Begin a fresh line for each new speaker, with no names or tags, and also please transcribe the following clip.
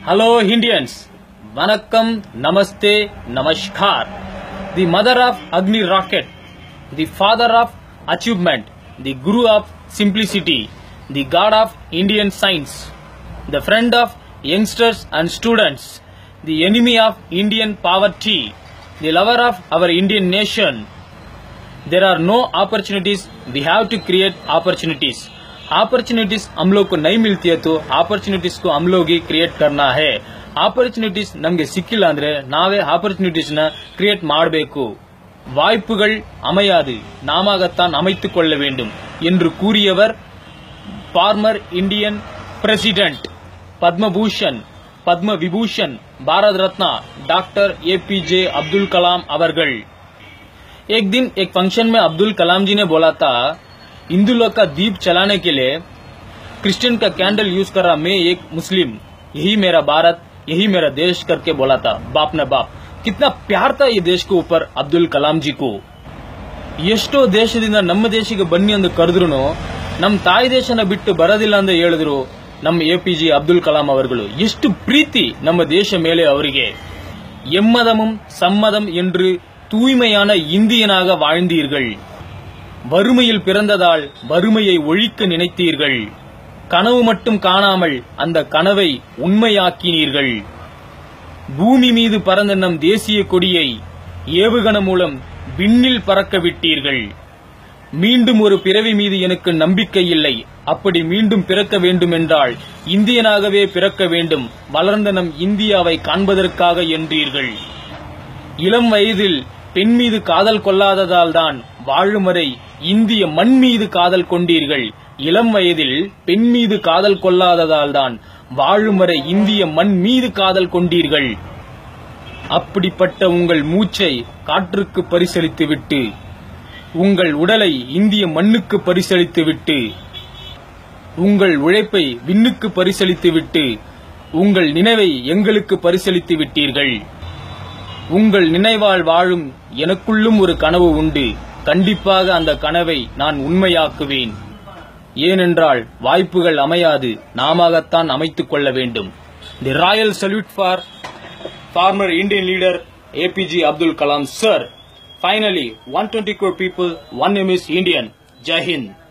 Hello Indians, Vanakkam, Namaste, Namaskar. The mother of Agni rocket, the father of achievement, the guru of simplicity, the god of Indian science, the friend of youngsters and students, the enemy of Indian poverty, the lover of our Indian nation. There are no opportunities, we have to create opportunities. Opportunities हम लोग को नहीं मिलती है तो opportunities को हम लोग ही क्रिएट करना है. अपॉर्चुनिटीज ನಮಗೆ ಸಿಕ್ಕಿಲ್ಲ ಅಂದ್ರೆ ನಾವೇ अपॉर्चुनिटीज ನ ಕ್ರಿಯೇಟ್ ಮಾಡಬೇಕು. வாய்ப்புகள் அமையாது, நாமத்தான் அமைத்துக் கொள்ள வேண்டும் என்று கூறியவர் former Indian president Padma Bhushan Padma Vibhushan Bharat Ratna doctor APJ Abdul Kalam अवர்கள். एक दिन एक फंक्शन में अब्दुल कलाम जी ने बोला था, हिंदू लोग का दीप चलाने के लिए क्रिश्चियन का कैंडल यूज कर रहा मैं एक मुस्लिम, यही मेरा भारत, यही मेरा देश करके बोला था. बाप ने बाप, कितना प्यार था ये देश के ऊपर अब्दुल कलाम जी को. ಎಷ್ಟೋ ದೇಶದಿಂದ ನಮ್ಮ ದೇಶಕ್ಕೆ ಬನ್ನಿ ಎಂದು ಕರೆದ್ರು ನಮ್ಮ ತಾಯಿ ದೇಶನ ಬಿಟ್ಟು ಬರೋದಿಲ್ಲ ಅಂತ ಹೇಳಿದ್ರು ನಮ್ಮ ಎಪಿಜೆ ಅಬ್ದುಲ್ ಕಲಾಂ ಅವர்கள். ಎಷ್ಟು ಪ್ರೀತಿ ನಮ್ಮ ದೇಶ ಮೇಲೆ ಅವರಿಗೆ. எம்மதமும் சம்மதம் என்று தூய்மையான இந்தியனாக வாழ்ந்தீர்கள். வறுமையில் பிறந்ததால் வறுமையை ஒழிக்க நினைத்தீர்கள். கனவு மட்டும் காணாமல் அந்த கனவை உண்மையாக்கினீர்கள். பூமி மீது பறந்த நம் தேசிய கொடியை ஏவுகணை மூலம் விண்ணில் பறக்க விட்டீர்கள். மீண்டும் ஒரு பிறவி மீது எனக்கு நம்பிக்கை இல்லை. அப்படி மீண்டும் பிறக்க வேண்டும் என்றால் இந்தியனாகவே பிறக்க வேண்டும், வளர்ந்த நம் இந்தியாவை காண்பதற்காக என்றீர்கள். இளம் வயதில் பெண் மீது காதல் கொள்ளாததால் தான் வாழும் வரை இந்திய மண் மீது காதல் கொண்டீர்கள். இளம் வயதில் பெண் மீது காதல் கொள்ளாததால் தான் வாழும் வரை இந்திய மண் மீது காதல் கொண்டீர்கள். அப்படிப்பட்ட உங்கள் மூச்சை காற்றுக்கு பரிசளித்துவிட்டு, உங்கள் உடலை இந்திய மண்ணுக்கு பரிசளித்துவிட்டு, உங்கள் உழைப்பை விண்ணுக்கு பரிசளித்துவிட்டு, உங்கள் நினைவை எங்களுக்கு பரிசளித்து விட்டீர்கள். உங்கள் நினைவால் வாழும் எனக்குள்ளும் ஒரு கனவு உண்டு. கண்டிப்பாக அந்த கனவை நான் உண்மையாக்குவேன். ஏனென்றால் வாய்ப்புகள் அமையாது, நாமத்தான் அமைத்துக் கொள்ள வேண்டும். The royal salute for former Indian leader APJ Abdul Kalam sir. Finally 120 crore people, one name is Indian. Jai Hind.